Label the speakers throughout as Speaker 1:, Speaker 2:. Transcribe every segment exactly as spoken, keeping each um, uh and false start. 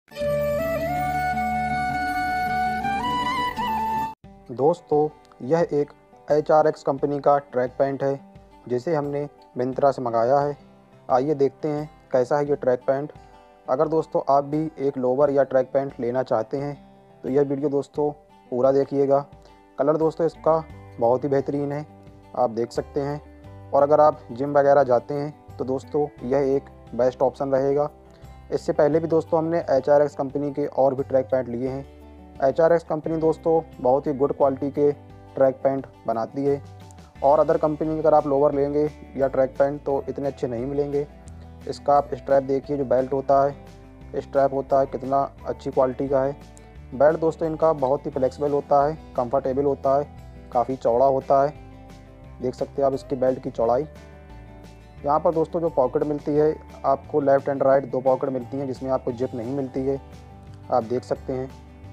Speaker 1: दोस्तों, यह एक एच आर एक्स कंपनी का ट्रैक पैंट है जिसे हमने मिंत्रा से मंगाया है। आइए देखते हैं कैसा है ये ट्रैक पैंट। अगर दोस्तों आप भी एक लोवर या ट्रैक पैंट लेना चाहते हैं तो यह वीडियो दोस्तों पूरा देखिएगा। कलर दोस्तों इसका बहुत ही बेहतरीन है, आप देख सकते हैं। और अगर आप जिम वगैरह जाते हैं तो दोस्तों यह एक बेस्ट ऑप्शन रहेगा। इससे पहले भी दोस्तों हमने एच आर एक्स कंपनी के और भी ट्रैक पैंट लिए हैं। एच आर एक्स कंपनी दोस्तों बहुत ही गुड क्वालिटी के ट्रैक पैंट बनाती है और अदर कंपनी के अगर आप लोवर लेंगे या ट्रैक पैंट तो इतने अच्छे नहीं मिलेंगे। इसका आप स्ट्रैप देखिए, जो बेल्ट होता है, स्ट्रैप होता है, कितना अच्छी क्वालिटी का है। बेल्ट दोस्तों इनका बहुत ही फ्लेक्सिबल होता है, कंफर्टेबल होता है, काफ़ी चौड़ा होता है। देख सकते हैं आप इसकी बेल्ट की चौड़ाई। यहाँ पर दोस्तों जो पॉकेट मिलती है आपको लेफ़्ट एंड राइट दो पॉकेट मिलती हैं जिसमें आपको जिप नहीं मिलती है, आप देख सकते हैं।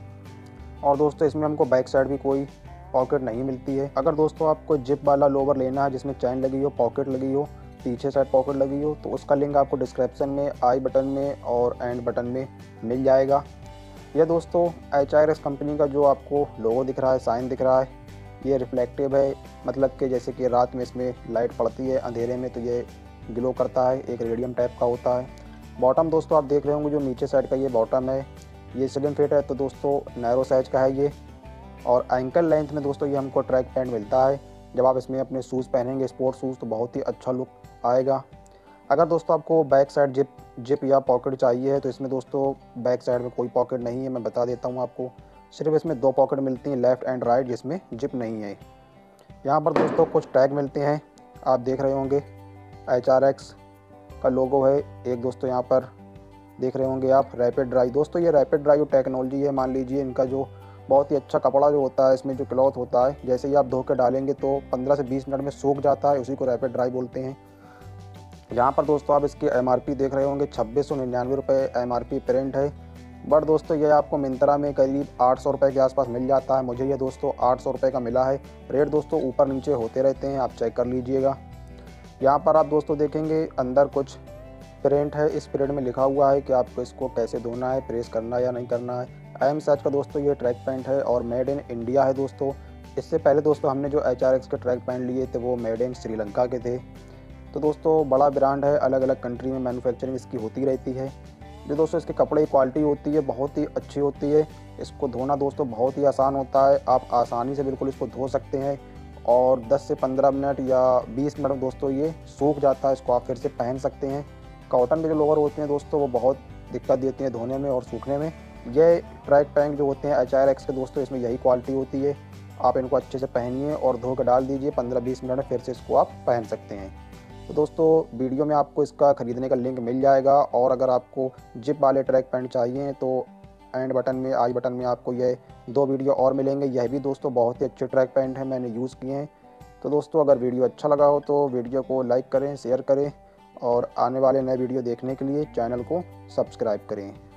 Speaker 1: और दोस्तों इसमें हमको बैक साइड भी कोई पॉकेट नहीं मिलती है। अगर दोस्तों आपको जिप वाला लोवर लेना है जिसमें चैन लगी हो, पॉकेट लगी हो, पीछे साइड पॉकेट लगी हो, तो उसका लिंक आपको डिस्क्रिप्शन में, आई बटन में और एंड बटन में मिल जाएगा। यह दोस्तों एच आर एक्स कंपनी का जो आपको लोगो दिख रहा है, साइन दिख रहा है, ये रिफ्लेक्टिव है, मतलब कि जैसे कि रात में इसमें लाइट पड़ती है अंधेरे में तो ये ग्लो करता है, एक रेडियम टाइप का होता है। बॉटम दोस्तों आप देख रहे होंगे, जो नीचे साइड का ये बॉटम है ये स्लिम फिट है, तो दोस्तों नैरो साइज का है ये। और एंकल लेंथ में दोस्तों ये हमको ट्रैक पैंट मिलता है। जब आप इसमें अपने शूज़ पहनेंगे, स्पोर्ट्स शूज़, तो बहुत ही अच्छा लुक आएगा। अगर दोस्तों आपको बैक साइड जिप जिप या पॉकेट चाहिए है तो इसमें दोस्तों बैक साइड में कोई पॉकेट नहीं है, मैं बता देता हूँ आपको। सिर्फ इसमें दो पॉकेट मिलती हैं, लेफ़्ट एंड राइट, जिसमें जिप नहीं है। यहाँ पर दोस्तों कुछ टैग मिलते हैं, आप देख रहे होंगे एच आर एक्स का लोगो है एक। दोस्तों यहाँ पर देख रहे होंगे आप रैपिड ड्राई। दोस्तों ये रैपिड ड्राई टेक्नोलॉजी है। मान लीजिए इनका जो बहुत ही अच्छा कपड़ा जो होता है, इसमें जो क्लॉथ होता है, जैसे ही आप धो के डालेंगे तो पंद्रह से बीस मिनट में सूख जाता है, उसी को रैपिड ड्राई बोलते हैं। यहाँ पर दोस्तों आप इसकी एम आर पी देख रहे होंगे, छब्बीस सौ निन्यानवे रुपये एम आर पी प्रिंट है। बट दोस्तों ये आपको मिंत्रा में करीब आठ सौ रुपये के आसपास मिल जाता है। मुझे ये दोस्तों आठ सौ रुपये का मिला है। रेट दोस्तों ऊपर नीचे होते रहते हैं, आप चेक कर लीजिएगा। यहाँ पर आप दोस्तों देखेंगे अंदर कुछ प्रिंट है, इस प्रिंट में लिखा हुआ है कि आपको इसको कैसे धोना है, प्रेस करना है या नहीं करना है। एम साइज का दोस्तों ये ट्रैक पैंट है और मेड इन इंडिया है दोस्तों। इससे पहले दोस्तों हमने जो एच आर एक्स के ट्रैक पैंट लिए थे वो मेड इन श्रीलंका के थे। तो दोस्तों बड़ा ब्रांड है, अलग अलग कंट्री में मैन्युफैक्चरिंग इसकी होती रहती है। जो दोस्तों इसके कपड़े की क्वालिटी होती है बहुत ही अच्छी होती है। इसको धोना दोस्तों बहुत ही आसान होता है, आप आसानी से बिल्कुल इसको धो सकते हैं और दस से पंद्रह मिनट या बीस मिनट में दोस्तों ये सूख जाता है। इसको आप फिर से पहन सकते हैं। कॉटन के जो लोवर होते हैं दोस्तों वो बहुत दिक्कत देती हैं धोने में और सूखने में। ये ट्रैक पैंट जो होते हैं एच आर एक्स के दोस्तों, इसमें यही क्वालिटी होती है। आप इनको अच्छे से पहनिए और धो कर डाल दीजिए, पंद्रह बीस मिनट में फिर से इसको आप पहन सकते हैं। तो दोस्तों वीडियो में आपको इसका ख़रीदने का लिंक मिल जाएगा। और अगर आपको जिप वाले ट्रैक पैंट चाहिए तो एंड बटन में, आई बटन में आपको ये दो वीडियो और मिलेंगे। यह भी दोस्तों बहुत ही अच्छे ट्रैक पैंट हैं, मैंने यूज़ किए हैं। तो दोस्तों अगर वीडियो अच्छा लगा हो तो वीडियो को लाइक करें, शेयर करें और आने वाले नए वीडियो देखने के लिए चैनल को सब्सक्राइब करें।